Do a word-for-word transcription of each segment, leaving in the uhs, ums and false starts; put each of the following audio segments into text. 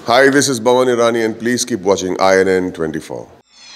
Hi, this is Bhavan Irani and please keep watching I N N twenty-four.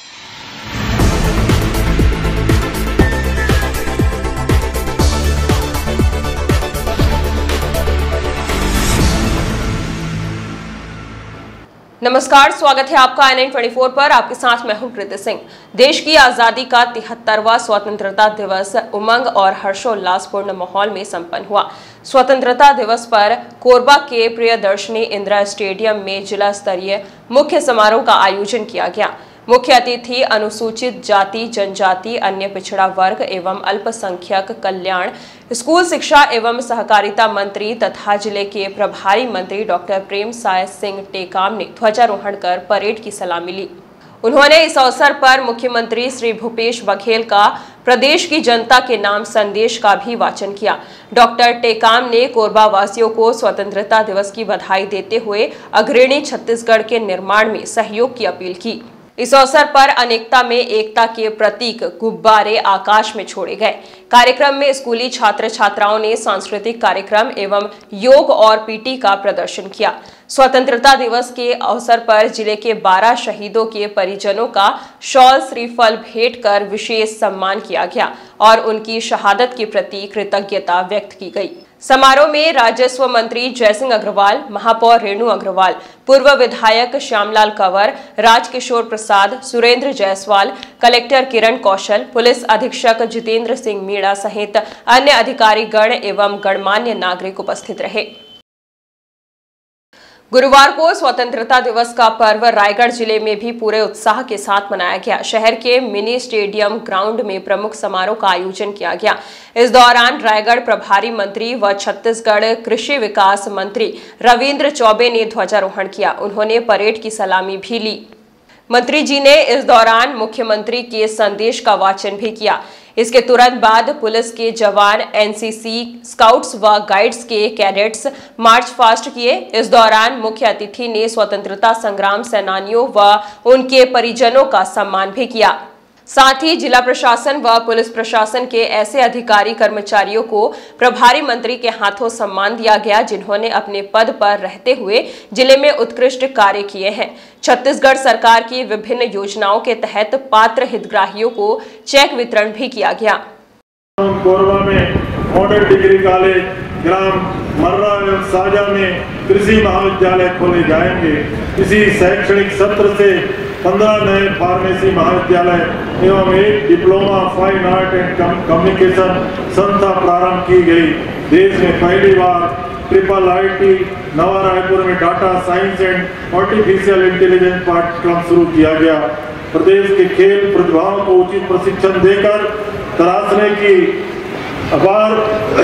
नमस्कार, स्वागत है आपका आई N N चौबीस पर। आपके साथ मैं हूं कृति सिंह। देश की आजादी का तिहत्तरवां स्वतंत्रता दिवस उमंग और हर्षोल्लासपूर्ण माहौल में संपन्न हुआ। स्वतंत्रता दिवस पर कोरबा के प्रियदर्शनी इंदिरा स्टेडियम में जिला स्तरीय मुख्य समारोह का आयोजन किया गया। मुख्य अतिथि अनुसूचित जाति जनजाति अन्य पिछड़ा वर्ग एवं अल्पसंख्यक कल्याण, स्कूल शिक्षा एवं सहकारिता मंत्री तथा जिले के प्रभारी मंत्री डॉक्टर प्रेमसाय सिंह टेकाम ने ध्वजारोहण कर परेड की सलामी ली। उन्होंने इस अवसर पर मुख्यमंत्री श्री भूपेश बघेल का प्रदेश की जनता के नाम संदेश का भी वाचन किया। डॉक्टर टेकाम ने कोरबा वासियों को स्वतंत्रता दिवस की बधाई देते हुए अग्रणी छत्तीसगढ़ के निर्माण में सहयोग की अपील की। इस अवसर पर अनेकता में एकता के प्रतीक गुब्बारे आकाश में छोड़े गए। कार्यक्रम में स्कूली छात्र छात्राओं ने सांस्कृतिक कार्यक्रम एवं योग और पीटी का प्रदर्शन किया। स्वतंत्रता दिवस के अवसर पर जिले के बारह शहीदों के परिजनों का शॉल श्रीफल भेंट कर विशेष सम्मान किया गया और उनकी शहादत के प्रति कृतज्ञता व्यक्त की गई। समारोह में राजस्व मंत्री जयसिंह अग्रवाल, महापौर रेणु अग्रवाल, पूर्व विधायक श्यामलाल कंवर, राजकिशोर प्रसाद, सुरेंद्र जायसवाल, कलेक्टर किरण कौशल, पुलिस अधीक्षक जितेंद्र सिंह मीणा सहित अन्य अधिकारी गण एवं गणमान्य नागरिक उपस्थित रहे। गुरुवार को स्वतंत्रता दिवस का पर्व रायगढ़ जिले में भी पूरे उत्साह के साथ मनाया गया। शहर के मिनी स्टेडियम ग्राउंड में प्रमुख समारोह का आयोजन किया गया। इस दौरान रायगढ़ प्रभारी मंत्री व छत्तीसगढ़ कृषि विकास मंत्री रविंद्र चौबे ने ध्वजारोहण किया। उन्होंने परेड की सलामी भी ली। मंत्री जी ने इस दौरान मुख्यमंत्री के संदेश का वाचन भी किया। इसके तुरंत बाद पुलिस के जवान, एन सी सी, स्काउट्स व गाइड्स के कैडेट्स मार्च पास्ट किए। इस दौरान मुख्य अतिथि ने स्वतंत्रता संग्राम सेनानियों व उनके परिजनों का सम्मान भी किया। साथ ही जिला प्रशासन व पुलिस प्रशासन के ऐसे अधिकारी कर्मचारियों को प्रभारी मंत्री के हाथों सम्मान दिया गया जिन्होंने अपने पद पर रहते हुए जिले में उत्कृष्ट कार्य किए हैं। छत्तीसगढ़ सरकार की विभिन्न योजनाओं के तहत पात्र हितग्राहियों को चेक वितरण भी किया गया। कोरबा में मॉडल डिग्री कॉलेज, ग्राम मर्रा एवं साजा में कृषि महाविद्यालय खोले जाएंगे। इसी शैक्षणिक सत्र से पंद्रह नए फार्मेसी महाविद्यालय एवं एक diploma fine art and communication संस्था प्रारंभ की गई। देश में पहली बार triple I T Nava Raipur में data science and artificial intelligence पाठ्यक्रम शुरू किया गया। प्रदेश के खेल प्रतिभाओं को उचित प्रशिक्षण देकर तराशने की अपार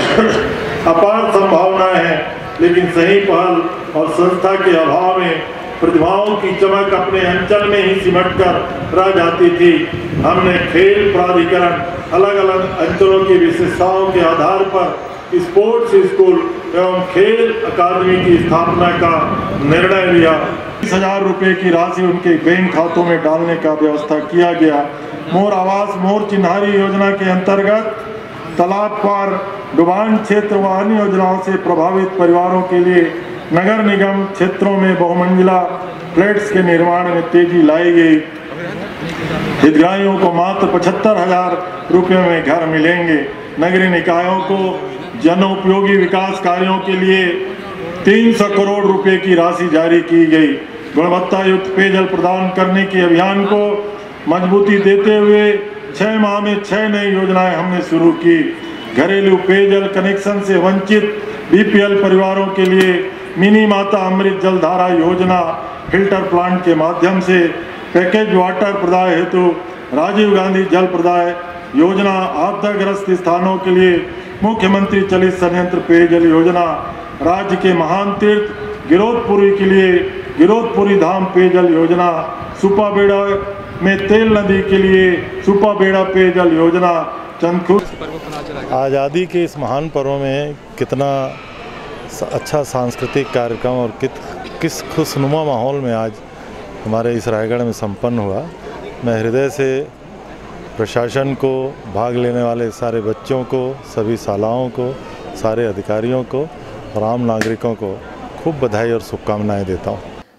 अपार संभावनाएं हैं, लेकिन सही पहल और संस्था के अभाव में प्रतिभाओं की चमक अपने अंचल में ही सिमट कर रह जाती थी। हमने खेल प्राधिकरण अलग अलग अंचलों की विशेषताओं के आधार पर स्पोर्ट्स स्कूल एवं खेल अकादमी की स्थापना का निर्णय लिया। बीस हजार रुपये की राशि उनके बैंक खातों में डालने का व्यवस्था किया गया। मोर आवास मोर चिन्हारी योजना के अंतर्गत तालाब पार डुबान क्षेत्र व अन्य योजनाओं से प्रभावित परिवारों के लिए नगर निगम क्षेत्रों में बहुमंजिला फ्लैट्स के निर्माण में तेजी लाई गई। हितग्राहियों को मात्र पचहत्तर हजार रुपये में घर मिलेंगे। नगरीय निकायों को जन उपयोगी विकास कार्यों के लिए तीन सौ करोड़ रुपए की राशि जारी की गई। गुणवत्ता युक्त पेयजल प्रदान करने के अभियान को मजबूती देते हुए छह माह में छह नई योजनाएं हमने शुरू की। घरेलू पेयजल कनेक्शन से वंचित बी पी एल परिवारों के लिए मिनी माता अमृत जलधारा योजना, फिल्टर प्लांट के माध्यम से पैकेज वाटर प्रदाय हेतु राजीव गांधी जल प्रदाय योजना, आपदाग्रस्त स्थानों के लिए मुख्यमंत्री चलित संयंत्र पेयजल योजना, राज्य के महान तीर्थ गिरोधपुरी के लिए गिरोधपुरी धाम पेयजल योजना, सुपाबेड़ा में तेल नदी के लिए सुपाबेड़ा पेयजल योजना, चंदखुर। आज़ादी के इस महान पर्व में कितना अच्छा सांस्कृतिक कार्यक्रम और कित किस खुशनुमा माहौल में आज हमारे इस रायगढ़ में संपन्न हुआ। मैं हृदय से प्रशासन को, भाग लेने वाले सारे बच्चों को, सभी शालाओं को, सारे अधिकारियों को और आम नागरिकों को खूब बधाई और शुभकामनाएं देता हूँ।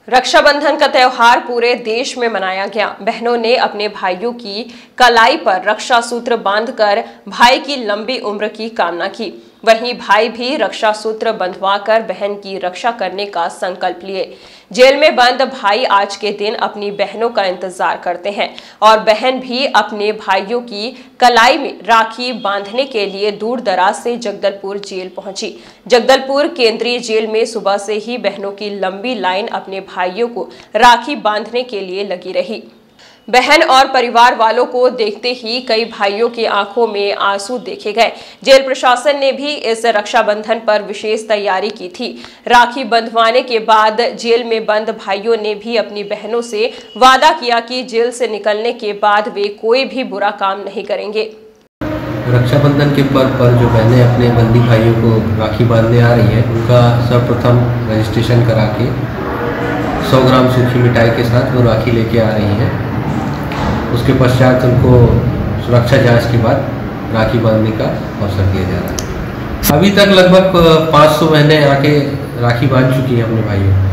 रक्षाबंधन का त्योहार पूरे देश में मनाया गया। बहनों ने अपने भाइयों की कलाई पर रक्षा सूत्र बांधकर भाई की लंबी उम्र की कामना की। वहीं भाई भी रक्षा सूत्र बंधवाकर बहन की रक्षा करने का संकल्प लिए। जेल में बंद भाई आज के दिन अपनी बहनों का इंतजार करते हैं और बहन भी अपने भाइयों की कलाई में राखी बांधने के लिए दूर दराज से जगदलपुर जेल पहुंची। जगदलपुर केंद्रीय जेल में सुबह से ही बहनों की लंबी लाइन अपने भाइयों को राखी बांधने के लिए लगी रही। बहन और परिवार वालों को देखते ही कई भाइयों की आंखों में आंसू देखे गए। जेल प्रशासन ने भी इस रक्षाबंधन पर विशेष तैयारी की थी। राखी बंधवाने के बाद जेल में बंद भाइयों ने भी अपनी बहनों से वादा किया कि जेल से निकलने के बाद वे कोई भी बुरा काम नहीं करेंगे। रक्षाबंधन के पर्व पर जो बहनें अपने बंदी भाइयों को राखी बांधने आ रही हैं, उनका सर्वप्रथम रजिस्ट्रेशन करा के सौ ग्राम सूखी मिठाई के साथ वो राखी लेके आ रही हैं। उसके पश्चात उनको सुरक्षा जांच के बाद राखी बांधने का अवसर दिया जा रहा है। अभी तक लगभग पाँच सौ बहनें आके राखी बांध चुकी हैं अपने भाइयों को।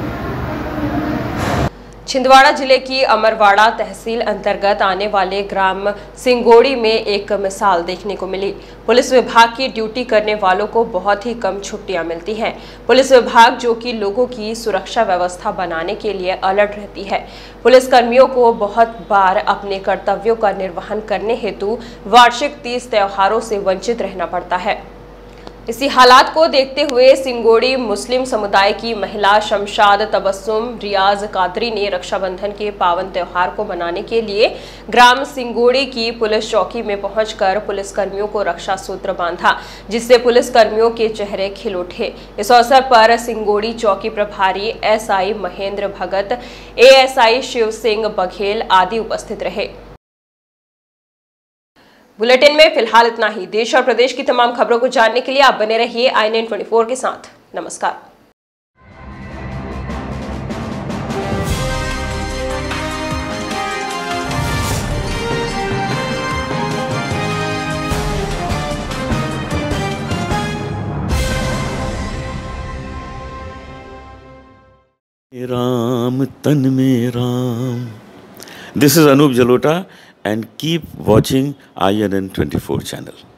छिंदवाड़ा जिले की अमरवाड़ा तहसील अंतर्गत आने वाले ग्राम सिंगोड़ी में एक मिसाल देखने को मिली। पुलिस विभाग की ड्यूटी करने वालों को बहुत ही कम छुट्टियां मिलती हैं। पुलिस विभाग जो कि लोगों की सुरक्षा व्यवस्था बनाने के लिए अलर्ट रहती है, पुलिस कर्मियों को बहुत बार अपने कर्तव्यों का निर्वहन करने हेतु वार्षिक तीज त्योहारों से वंचित रहना पड़ता है। इसी हालात को देखते हुए सिंगोड़ी मुस्लिम समुदाय की महिला शमशाद तबस्सुम रियाज कादरी ने रक्षाबंधन के पावन त्योहार को मनाने के लिए ग्राम सिंगोड़ी की पुलिस चौकी में पहुंचकर पुलिसकर्मियों को रक्षा सूत्र बांधा, जिससे पुलिसकर्मियों के चेहरे खिल उठे। इस अवसर पर सिंगोड़ी चौकी प्रभारी एसआई महेंद्र भगत, एएसआई शिव सिंह बघेल आदि उपस्थित रहे। बुलेटिन में फिलहाल इतना ही। देश और प्रदेश की तमाम खबरों को जानने के लिए आप बने रहिए I N N twenty four के साथ। नमस्कार। राम तन में Ram. This is Anup Jalota and keep watching I N N twenty-four channel.